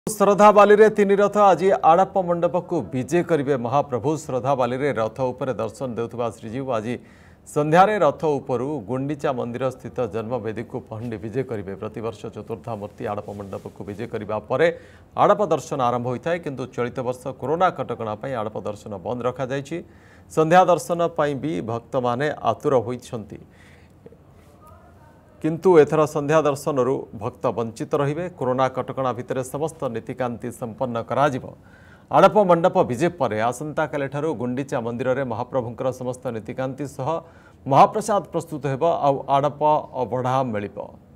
श्रद्धा बाली रे तीन रथ आज आड़प मंडप को विजे करेंगे महाप्रभु। श्रद्धा बाली रे रथ उपर दर्शन देउथबा श्रीजीव आज संध्यारे रथ उपरू गुंडीचा मंदिर स्थित जन्मवेदी को पहंडी विजे करेंगे। प्रतिवर्ष चतुर्था मूर्ति आड़प मंडप को विजे करने पर आड़प दर्शन आरंभ होता है, किंतु चलित वर्ष कोरोना कटकणा आड़प दर्शन बंद रखा जायछि। संध्या दर्शन भी भक्त माने आतुर होइछन्ति, किंतु एथर संध्या दर्शन भक्त वंचित रहिबे। कोरोना कटकणा भितर समस्त नीतिकांति संपन्न कराजिबो। आड़प मंडप विजे पर आसंता काली ठारू गुंडीचा मंदिर रे महाप्रभुंकर समस्त नीतिकांति सह महाप्रसाद प्रस्तुत हेबो आ आड़प अबढ़ा मिलिबो।